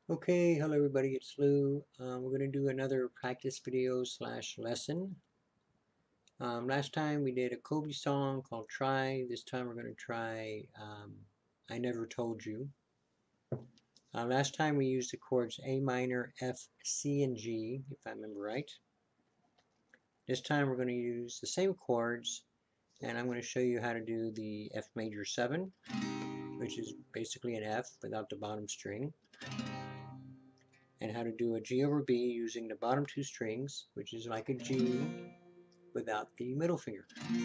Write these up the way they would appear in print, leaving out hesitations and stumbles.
Okay, hello everybody, it's Lou. We're going to do another practice video slash lesson. Last time we did a Colbie song called Try. This time we're going to try I Never Told You. Last time we used the chords A minor, F, C, and G, if I remember right. This time we're going to use the same chords, and I'm going to show you how to do the F major 7, which is basically an F without the bottom string, and how to do a G over B using the bottom two strings, which is like a G without the middle finger.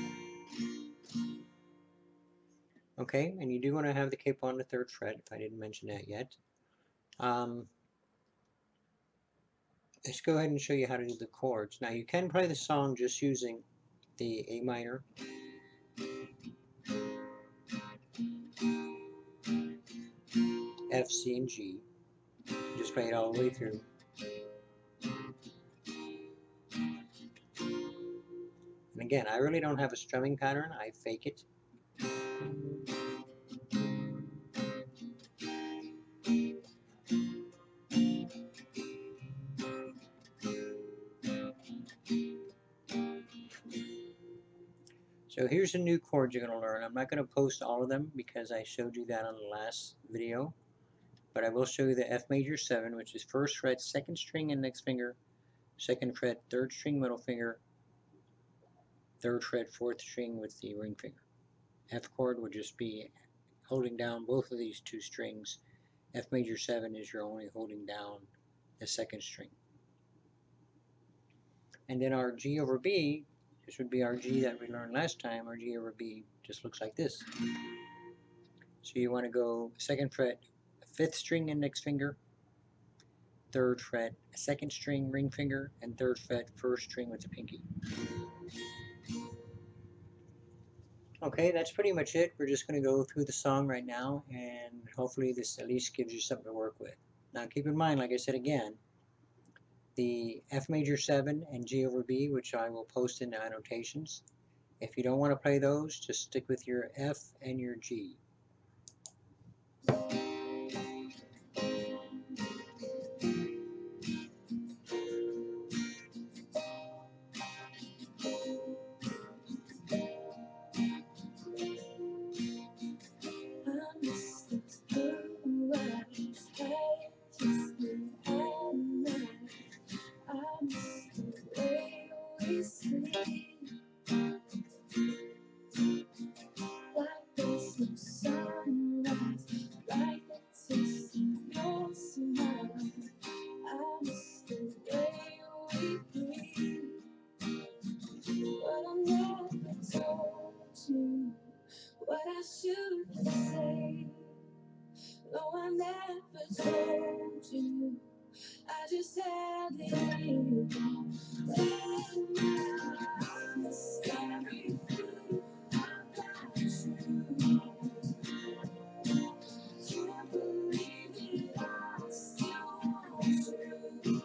Okay, and you do want to have the capo on the 3rd fret, if I didn't mention that yet. Let's go ahead and show you how to do the chords. Now you can play the song just using the A minor, F, C, and G. Just play it all the way through. And again, I really don't have a strumming pattern, I fake it. So here's the new chords you're going to learn. I'm not going to post all of them because I showed you that on the last video. But I will show you the F major 7, which is 1st fret, 2nd string index finger, 2nd fret, 3rd string middle finger, 3rd fret, 4th string with the ring finger. F chord would just be holding down both of these two strings. F major 7 is you're only holding down the 2nd string. And then our G over B, this would be our G that we learned last time. Our G over B just looks like this. So you want to go 2nd fret, 5th string index finger, 3rd fret, 2nd string ring finger, and 3rd fret, 1st string with the pinky. Okay, that's pretty much it. We're just going to go through the song right now, and hopefully this at least gives you something to work with. Now keep in mind, like I said again, the F major 7 and G over B, which I will post in the annotations. If you don't want to play those, just stick with your F and your G. What I should say. No, I never told you. I just had it. And now I'm everything about you. Can't believe it, I still want you.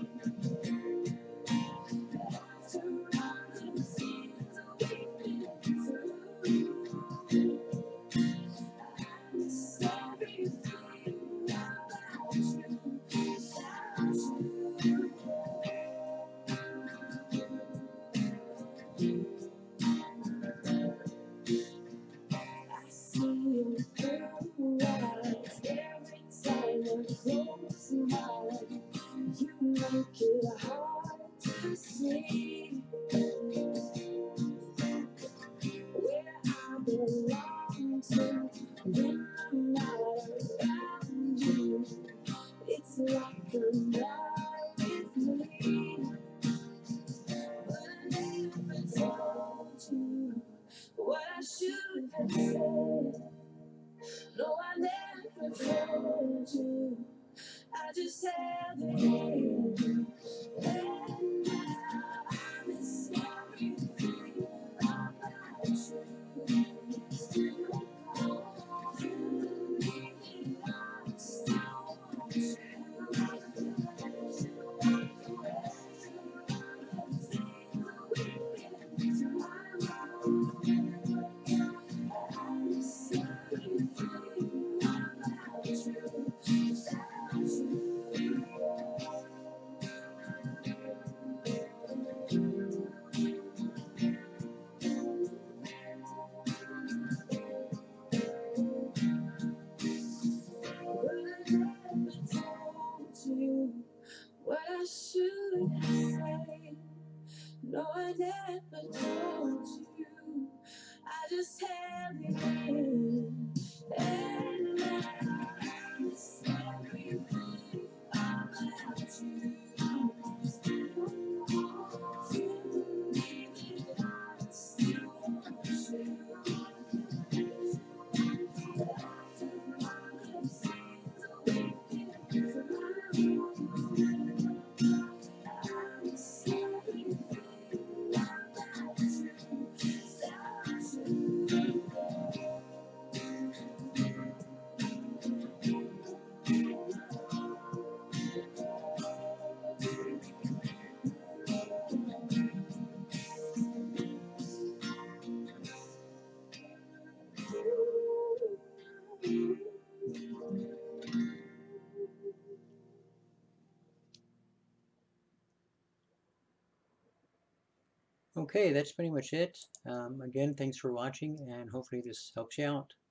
After all the things we've been through, I miss everything about you. Without you. I see your blue eyes every time I close my eyes. You make it hard to see where I belong to when I'm not around you. It's like you're not with me, but I never told you what I should have said. No, I never told you. I just had it. And now I miss everything about you. Still can't believe it, I still want you. I miss everything about you. Without you. never told you. I just held it in, and now I miss everything about you. You believe that I still want you. After all the things we've been through, I miss everything about you. Okay, that's pretty much it. Again, thanks for watching, and hopefully this helps you out.